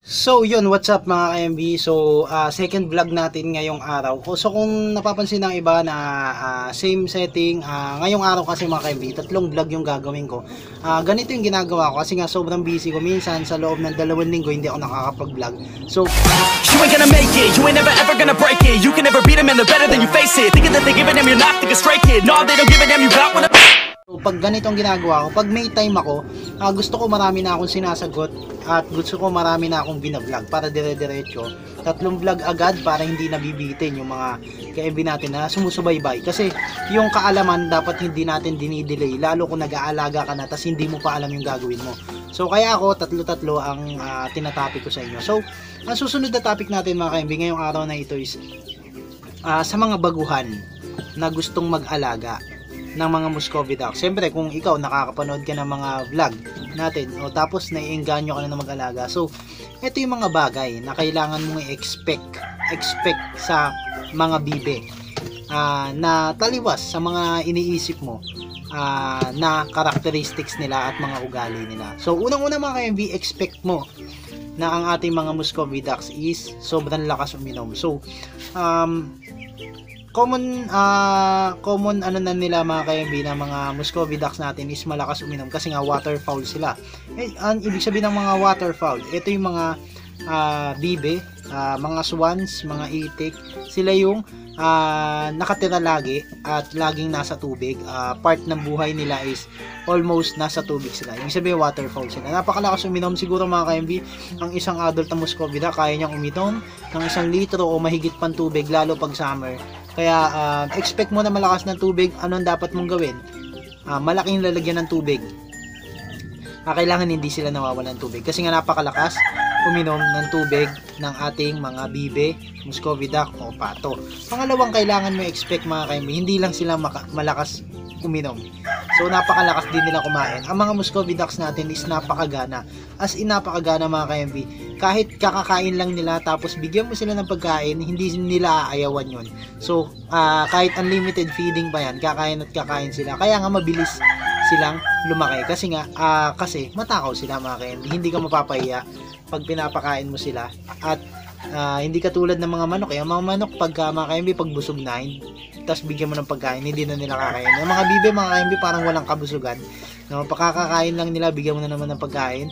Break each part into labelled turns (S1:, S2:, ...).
S1: So yun, what's up mga ka-MB? So second vlog natin ngayong araw. So kung napapansin ng iba na same setting, ngayong araw kasi mga ka-MB, tatlong vlog yung gagawin ko. Ganito yung ginagawa ko kasi nga sobrang busy ko. Minsan sa loob ng 2 linggo hindi ako nakakapag-vlog. So
S2: you ain't gonna make it, you ain't never ever gonna break it. You can never beat them and they're better than you face it. Thinking that they giving them, you're not thinking straight kid. No, they don't give a damn, you got what
S1: So, pag ganitong ginagawa ko, pag may time ako, gusto ko marami na akong sinasagot at gusto ko marami na akong binablog para dire-diretso. 3 vlog agad para hindi nabibitin yung mga ka-MB natin na sumusubaybay. Kasi yung kaalaman dapat hindi natin dinidelay, lalo kung nag-aalaga ka na tas hindi mo pa alam yung gagawin mo. So kaya ako, tatlo ang tinatopic ko sa inyo. So, ang susunod na topic natin mga ka-MB ngayong araw na ito is sa mga baguhan na gustong mag-alaga ng mga Muscovy duck. Siyempre kung ikaw nakakapanood ka ng mga vlog natin o tapos naiengganyo ka na mag-alaga. So ito yung mga bagay na kailangan mong expect sa mga bibe na taliwas sa mga iniisip mo na characteristics nila at mga ugali nila. So unang-una mga ka-MV, expect mo na ang ating mga Muscovy ducks is sobrang lakas uminom. So common ano na nila mga ka-MB na mga Muscovy ducks natin is malakas uminom kasi nga waterfowl sila. Ang ibig sabihin ng mga waterfowl, ito yung mga bibe, mga swans, mga itik, sila yung nakatira lagi at laging nasa tubig. Part ng buhay nila is almost nasa tubig sila. Ibig sabihin waterfowl sila. Napakalakas uminom. Siguro mga ka-MB, ang isang adult na Muscovy duck kaya niyang uminom ng 1 litro o mahigit pang tubig lalo pag summer. Kaya expect mo na malakas ng tubig. Anong dapat mong gawin? Malaking lalagyan ng tubig. Kailangan hindi sila nawawalan ng tubig kasi nga napakalakas uminom ng tubig ng ating mga bibe, Muscovy duck o pato. Pangalawang kailangan mo expect mga ka-MB, hindi lang sila malakas uminom. So napakalakas din nila kumain. Ang mga Muscovy ducks natin is napakagana. As in napakagana mga ka-MB. Kahit kakakain lang nila tapos bigyan mo sila ng pagkain, hindi nila aayawan yun. So kahit unlimited feeding pa yan, kakain at kakain sila. Kaya nga mabilis silang lumaki kasi nga kasi matakaw sila mga ka-MB. Hindi ka mapapahiya pag pinapakain mo sila at hindi katulad ng mga manok. Yung mga manok pagka mga ka-MB pag busog na tapos bigyan mo ng pagkain, hindi na nila kakain. Yung mga bibe mga ka-MB parang walang kabusugan. No, pagkakakain lang nila, bigyan mo na naman ng pagkain,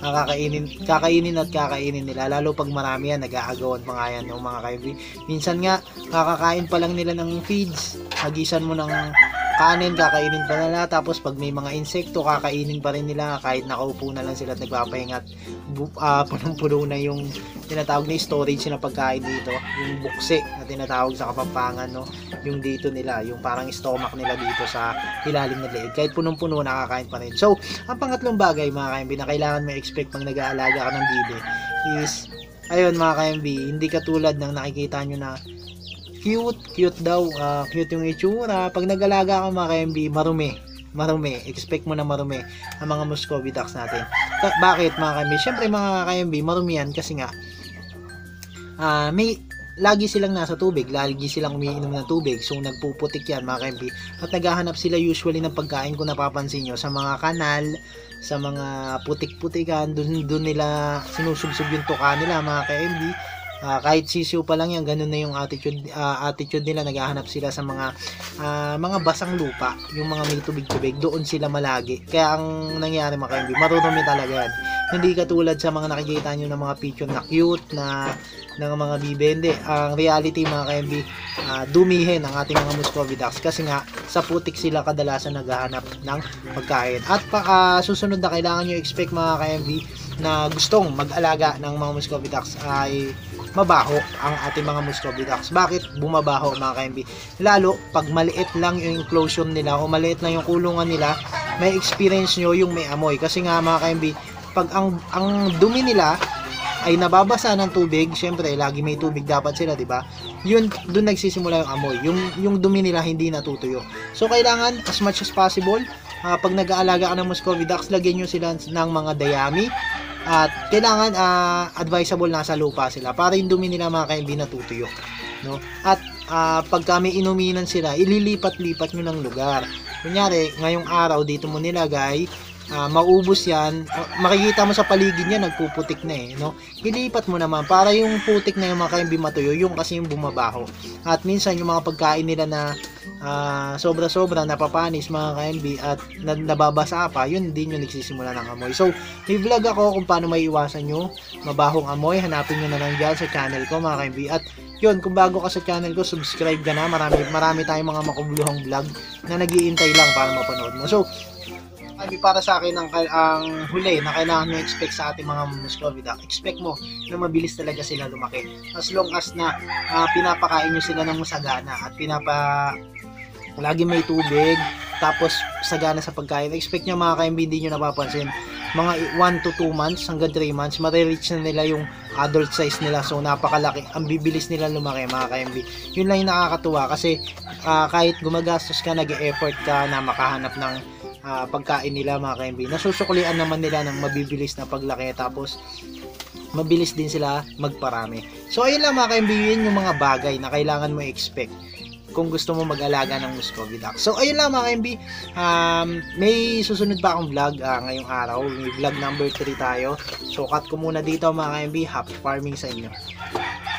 S1: kakainin at kakainin nila, lalo pag marami yan, nag-aagawan pa nga yan ng mga ka-MB. Minsan nga, kakakain pa lang nila ng feeds, hagisan mo ng kanin, kakainin pa nila, tapos pag may mga insekto, kakainin pa rin nila, kahit nakaupo na lang sila at nagpapahinga at punong-puno na yung tinatawag na storage na pagkain dito, yung buksi na tinatawag sa Kapampangan, no? Yung dito nila, yung parang stomach nila dito sa ilalim ng leeg, kahit punong-puno nakakain pa rin. So, ang pangatlong bagay mga ka-MB na kailangan mo expect pag nag-aalaga ka ng bibe is, ayun mga ka-MB, hindi katulad ng nakikita nyo na cute daw, cute yung itsura. Pag nag-alaga ka mga ka-MB, marumi, expect mo na marumi ang mga Muscovy ducks natin. Bakit mga ka-MB? Syempre mga ka-MB, marumi yan kasi nga lagi silang nasa tubig, lagi silang umiinom ng tubig, so nagpuputik yan mga ka-MB, at naghahanap sila usually ng pagkain kung napapansin nyo sa mga kanal, sa mga putik-putikan, dun nila sinusubsub yung tuka nila mga ka-MB. Kahit sisiw pa lang yan, ganun na yung attitude nila, naghahanap sila sa mga basang lupa, yung mga may tubig-tubig, doon sila malagi. Kaya ang nangyari mga ka-MB, marurumi talaga yan. Hindi katulad sa mga nakikita nyo ng mga picture na cute na ng mga bibe. Hindi, ang reality mga ka-MB, dumihin ang ating mga Muscovy ducks kasi nga sa putik sila kadalasan naghahanap ng pagkain. At susunod na kailangan nyo expect mga ka-MB na gustong mag-alaga ng mga Muscovy ducks ay mabaho ang ating mga Muscovy ducks. Bakit bumabaho mga ka-MB? Lalo pag maliit lang yung enclosure nila o maliit lang yung kulungan nila, may experience nyo yung may amoy. Kasi nga mga ka-MB, pag ang dumi nila ay nababasa ng tubig, syempre lagi may tubig dapat sila, di ba? Yun doon nagsisimula yung amoy. Yung dumi nila hindi natutuyo. So kailangan as much as possible, pag nag-aalaga ka ng Muscovy ducks, lagyan nyo sila ng mga dayami. At kailangan advisable nasa lupa sila para yung dumi nila mga ka-MB natutuyo, no? At pagka may inuminan sila, ililipat-lipat nyo ng lugar. Kunyari, ngayong araw dito mo nilagay maubos yan, makikita mo sa paligid niya nagpuputik na no? Ilipat mo naman para yung putik na yung mga kaimbi matuyo, yung kasi yung bumabaho. At minsan yung mga pagkain nila na sobra-sobra napapanis mga kaimbi at nababasa pa, yun din yung nagsisimula ng amoy. So, may vlog ako kung paano may iwasan yung mabahong amoy. Hanapin nyo na lang dyan sa channel ko mga kaimbi. At yun, kung bago ka sa channel ko, subscribe ka na. Marami tayong mga makubuluhang vlog na nag-iintay lang para mapanood mo. So, para sa akin ang huli na kailangan mo expect sa ating mga Muscovy duck, expect mo na mabilis talaga sila lumaki as long as na pinapakain nyo sila ng masagana at lagi may tubig, tapos sagana sa pagkain. Expect nyo mga kaimbi, hindi nyo napapansin, mga 1 to 2 months hanggang 3 months marireach na nila yung adult size nila. So napakalaki, ang bibilis nila lumaki mga kaimbi. Yun lang yung nakakatuwa kasi kahit gumagastos ka, nag-e-effort ka na makahanap ng pagkain nila mga kaimbi, nasusuklian naman nila ng mabibilis na paglaki, tapos mabilis din sila magparami. So ayun lang mga kaimbi, yun yung mga bagay na kailangan mo expect kung gusto mo mag-alaga ng Muscovy duck. So ayun lang mga kaimbi, may susunod pa akong vlog ngayong araw, may vlog number 3 tayo. So cut ko muna dito mga kaimbi. Happy farming sa inyo.